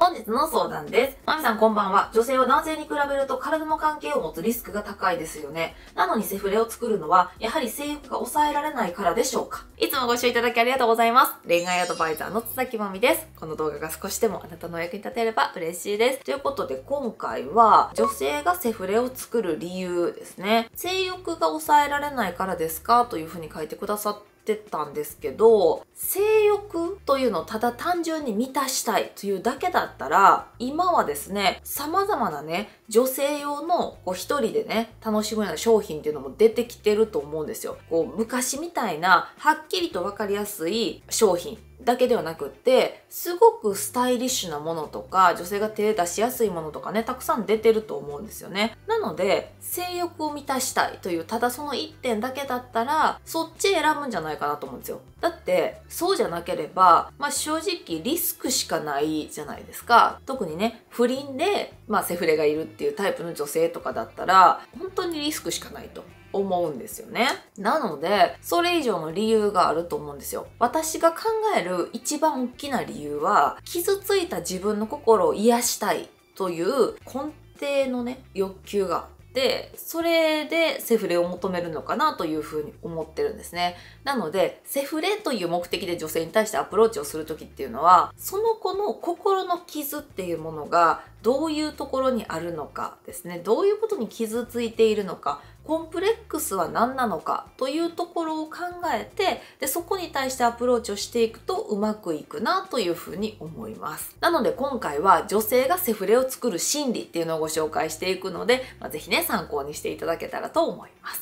本日の相談です。まみさんこんばんは。女性は男性に比べると体の関係を持つリスクが高いですよね。なのにセフレを作るのは、やはり性欲が抑えられないからでしょうか。いつもご視聴いただきありがとうございます。恋愛アドバイザーの津崎まみです。この動画が少しでもあなたのお役に立てれば嬉しいです。ということで今回は、女性がセフレを作る理由ですね。性欲が抑えられないからですかというふうに書いてくださってたんですけど、性欲というのをただ単純に満たしたいというだけだったら、今はですね、様々なね、女性用の一人でね、楽しむような商品っていうのも出てきてると思うんですよ。昔みたいな、はっきりとわかりやすい商品だけではなくって、すごくスタイリッシュなものとか、女性が手出しやすいものとかね、たくさん出てると思うんですよね。なので、性欲を満たしたいという、ただその一点だけだったら、そっち選ぶんじゃないかなと思うんですよ。だって、そうじゃなければ、正直リスクしかないじゃないですか。特にね、不倫で、セフレがいるっていうタイプの女性とかだったら、本当にリスクしかないと思うんですよね。なので、それ以上の理由があると思うんですよ。私が考える一番大きな理由は、傷ついた自分の心を癒したいという根底のね、欲求がで、それでセフレを求めるのかなというふうに思ってるんですね。なので、セフレという目的で女性に対してアプローチをするときっていうのは、その子の心の傷っていうものがどういうところにあるのかですね。どういうことに傷ついているのか、コンプレックスは何なのかというところを考えて、で、そこに対してアプローチをしていくとうまくいくなというふうに思います。なので今回は女性がセフレを作る心理っていうのをご紹介していくので、ぜひね、参考にしていただけたらと思います。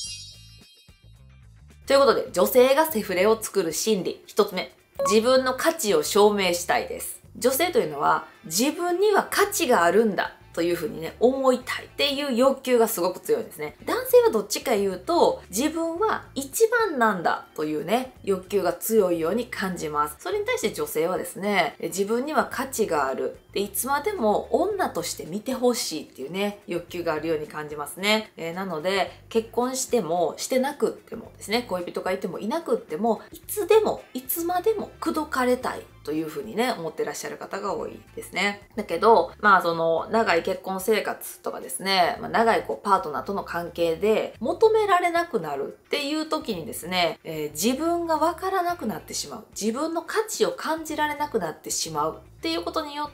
ということで、女性がセフレを作る心理、一つ目。自分の価値を証明したいです。女性というのは、自分には価値があるんだというふうにね、思いたいっていう欲求がすごく強いんですね。男性はどっちか言うと、自分は一番なんだというね、欲求が強いように感じます。それに対して女性はですね、自分には価値がある。で、いつまでも女として見てほしいっていうね、欲求があるように感じますね。なので、結婚しても、してなくってもですね、恋人がいてもいなくっても、いつでも、いつまでも口説かれたいというふうにね、思ってらっしゃる方が多いですね。だけど、長い結婚生活とかですね、長いパートナーとの関係で求められなくなるっていう時にですね、自分がわからなくなってしまう。自分の価値を感じられなくなってしまうっていうことによって、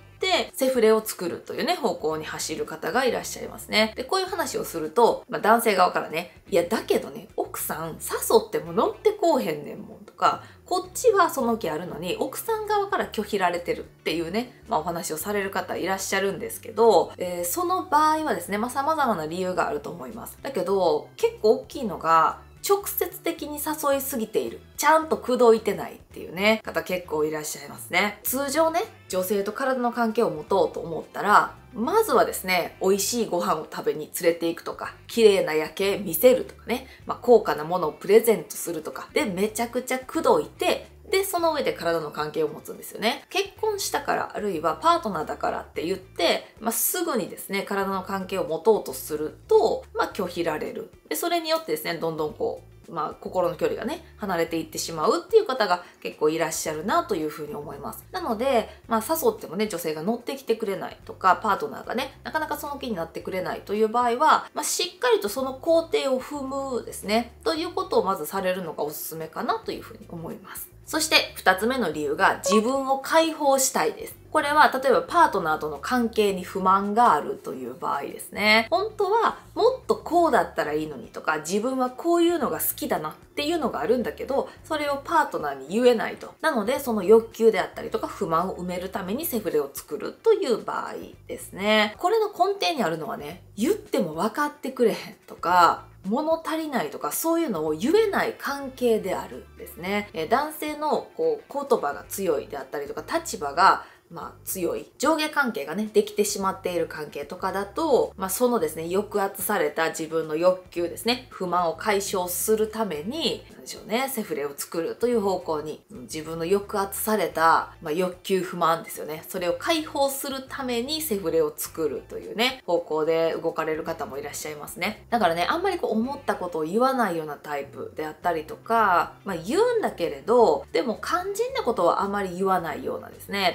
セフレを作るというね、方向に走る方がいらっしゃいますね。で、こういう話をすると、男性側からね、いや、だけどね、奥さん誘っても乗ってこうへんねんもんとか、こっちはその気あるのに、奥さん側から拒否られてるっていうね、お話をされる方いらっしゃるんですけど、その場合はですね、様々な理由があると思います。だけど、結構大きいのが、直接的に誘いすぎている。ちゃんと口説いてないっていうね、方結構いらっしゃいますね。通常ね、女性と体の関係を持とうと思ったら、まずはですね、美味しいご飯を食べに連れて行くとか、綺麗な夜景見せるとかね、高価なものをプレゼントするとか、で、めちゃくちゃ口説いて、で、その上で体の関係を持つんですよね。結婚したから、あるいはパートナーだからって言って、すぐにですね、体の関係を持とうとすると、拒否られる。で、それによってですね、どんどん心の距離がね、離れていってしまうっていう方が結構いらっしゃるなというふうに思います。なので、誘ってもね、女性が乗ってきてくれないとか、パートナーがね、なかなかその気になってくれないという場合は、しっかりとその工程を踏むですね、ということをまずされるのがおすすめかなというふうに思います。そして二つ目の理由が自分を解放したいです。これは例えばパートナーとの関係に不満があるという場合ですね。本当はもっとこうだったらいいのにとか、自分はこういうのが好きだなっていうのがあるんだけど、それをパートナーに言えないと。なのでその欲求であったりとか不満を埋めるためにセフレを作るという場合ですね。これの根底にあるのはね、言っても分かってくれへんとか、物足りないとかそういうのを言えない関係であるんですね。男性の言葉が強いであったりとか立場が強い上下関係がねできてしまっている関係とかだと、そのですね抑圧された自分の欲求ですね、不満を解消するために何でしょうね、セフレを作るという方向に、自分の抑圧された、欲求不満ですよね、それを解放するためにセフレを作るというね方向で動かれる方もいらっしゃいますね。だからね、あんまり思ったことを言わないようなタイプであったりとか、言うんだけれどでも肝心なことはあまり言わないようなですねタイプ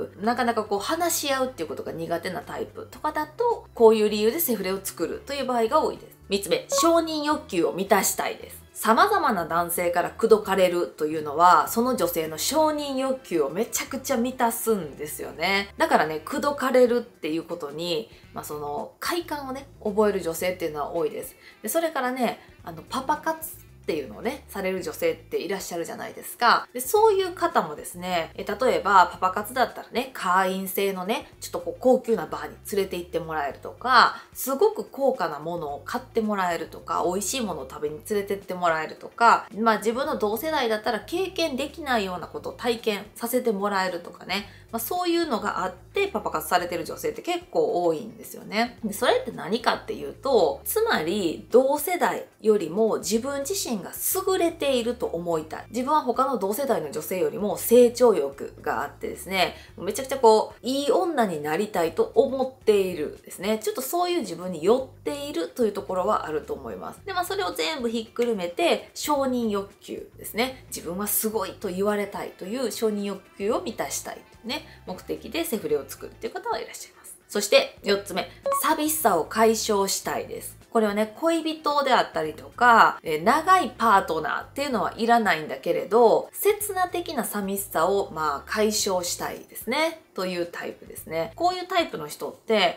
プ、なかなかこう話し合うっていうことが苦手なタイプとかだと、こういう理由でセフレを作るという場合が多いです。3つ目、承認欲求を満たしたいです。様々な男性から口説かれるというのは、その女性の承認欲求をめちゃくちゃ満たすんですよね。だからね、口説かれるっていうことに、その快感をね、覚える女性っていうのは多いです。で、それからね、パパ活っていうのをね、される女性っていらっしゃるじゃないですか。で、そういう方もですね、例えばパパ活だったらね、会員制のね、ちょっとこう高級なバーに連れて行ってもらえるとか、すごく高価なものを買ってもらえるとか、美味しいものを食べに連れてってもらえるとか、自分の同世代だったら経験できないようなことを体験させてもらえるとかね、そういうのがあってパパ活されてる女性って結構多いんですよね。で、それって何かっていうと、つまり同世代よりも自分自身が優れていると思いたい。自分は他の同世代の女性よりも成長欲があってですね、めちゃくちゃこう、いい女になりたいと思っているですね。ちょっとそういう自分に寄っているというところはあると思います。で、それを全部ひっくるめて、承認欲求ですね。自分はすごいと言われたいという承認欲求を満たしたい。ね、目的でセフレを作るっていう方はいらっしゃいます。そして4つ目、寂しさを解消したいです。これはね、恋人であったりとか、長いパートナーっていうのはいらないんだけれど、刹那的な寂しさを解消したいですね。というタイプですね。こういうタイプの人って、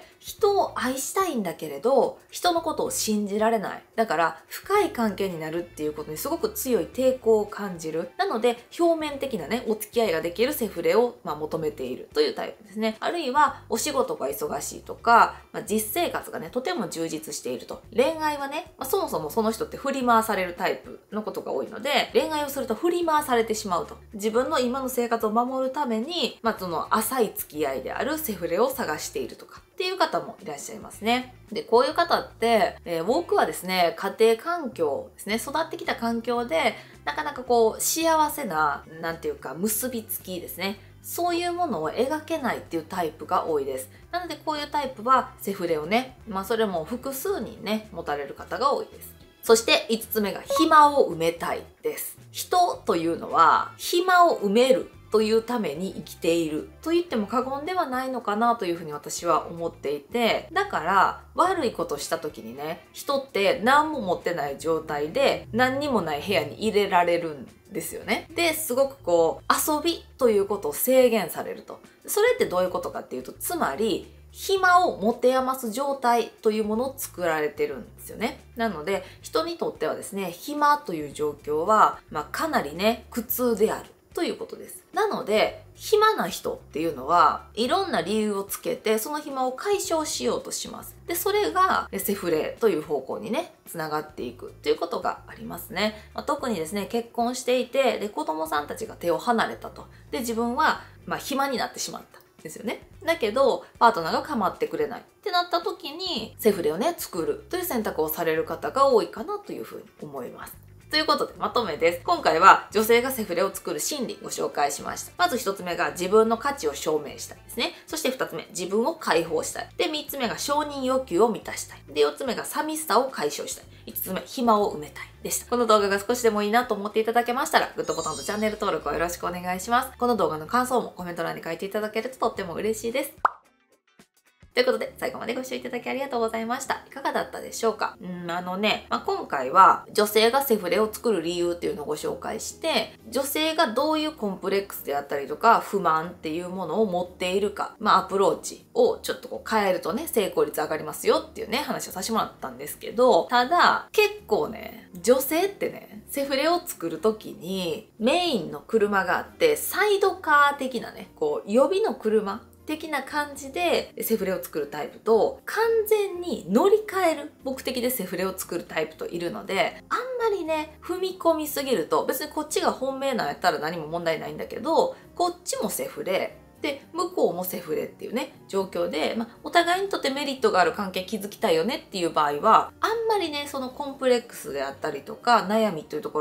人を愛したいんだけれど、人のことを信じられない。だから、深い関係になるっていうことにすごく強い抵抗を感じる。なので、表面的なね、お付き合いができるセフレを、求めているというタイプですね。あるいは、お仕事が忙しいとか、実生活がね、とても充実していると。恋愛はね、そもそもその人って振り回されるタイプのことが多いので、恋愛をすると振り回されてしまうと。自分の今の生活を守るために、その浅い付き合いであるセフレを探しているとかっていう方もいらっしゃいますね。で、こういう方って、多くはですね、家庭環境ですね、育ってきた環境で、なかなかこう、幸せな、なんていうか、結びつきですね。そういうものを描けないっていうタイプが多いです。なので、こういうタイプはセフレをね、それも複数人ね、持たれる方が多いです。そして5つ目が暇を埋めたいです。人というのは暇を埋めるというために生きていると言っても過言ではないのかなというふうに私は思っていて、だから悪いことした時にね、人って何も持ってない状態で何にもない部屋に入れられるんですよね。で、すごくこう遊びということを制限されると。それってどういうことかっていうと、つまり暇を持て余す状態というものを作られてるんですよね。なので人にとってはですね、暇という状況は、かなりね、苦痛であるということです。なので暇な人っていうのはいろんな理由をつけてその暇を解消しようとします。で、それがセフレという方向にね、つながっていくということがありますね。特にですね、結婚していて、で、子供さんたちが手を離れたと。で、自分は暇になってしまった。ですよね。だけど、パートナーが構ってくれないってなった時に、セフレをね、作るという選択をされる方が多いかなというふうに思います。ということで、まとめです。今回は女性がセフレを作る心理ご紹介しました。まず1つ目が自分の価値を証明したいですね。そして2つ目、自分を解放したい。で、3つ目が承認欲求を満たしたい。で、4つ目が寂しさを解消したい。5つ目、暇を埋めたいでした。この動画が少しでもいいなと思っていただけましたら、グッドボタンとチャンネル登録をよろしくお願いします。この動画の感想もコメント欄に書いていただけるととっても嬉しいです。ということで、最後までご視聴いただきありがとうございました。いかがだったでしょうか？今回は女性がセフレを作る理由っていうのをご紹介して、女性がどういうコンプレックスであったりとか、不満っていうものを持っているか、アプローチをちょっとこう変えるとね、成功率上がりますよっていうね、話をさせてもらったんですけど、ただ、結構ね、女性ってね、セフレを作るときに、メインの車があって、サイドカー的なね、こう、予備の車、的な感じでセフレを作るタイプと、完全に乗り換える目的でセフレを作るタイプといるので、あんまりね、踏み込みすぎると、別にこっちが本命なんやったら何も問題ないんだけど、こっちもセフレで、向こうもセフレっていうね、状況で、お互いにとってメリットがある関係築きたいよねっていう場合は、あんまりね、そのコンプレックスであったりとか、悩みというところに踏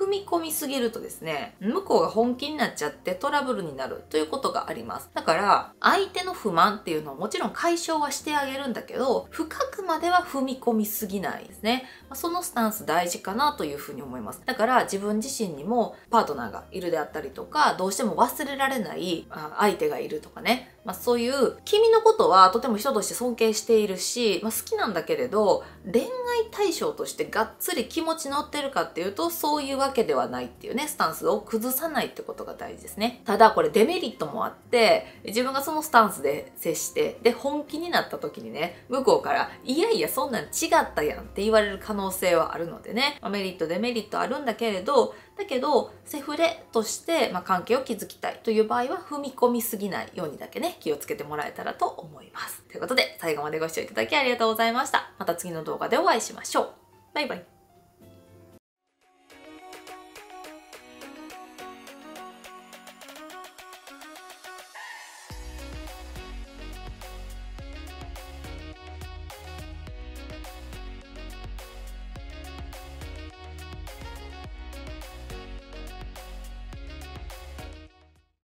踏み込みすぎるとですね、向こうが本気になっちゃってトラブルになるということがあります。だから、相手の不満っていうのをもちろん解消はしてあげるんだけど、深くまでは踏み込みすぎないですね。そのスタンス大事かなというふうに思います。だから自分自身にもパートナーがいるであったりとか、どうしても忘れられない相手がいるとかね。そういう君のことはとても人として尊敬しているし、好きなんだけれど、恋愛対象としてがっつり気持ち乗ってるかっていうと、そういうわけではないっていうね、スタンスを崩さないってことが大事ですね。ただこれデメリットもあって、自分がそのスタンスで接して、で、本気になった時にね、向こうから、いやいやそんなん違ったやんって言われる可能性はあるのでね、メリット、デメリットあるんだけれど、だけど、セフレとして、関係を築きたいという場合は、踏み込みすぎないようにだけね、気をつけてもらえたらと思います。ということで、最後までご視聴いただきありがとうございました。また次の動画でお会いしましょう。バイバイ。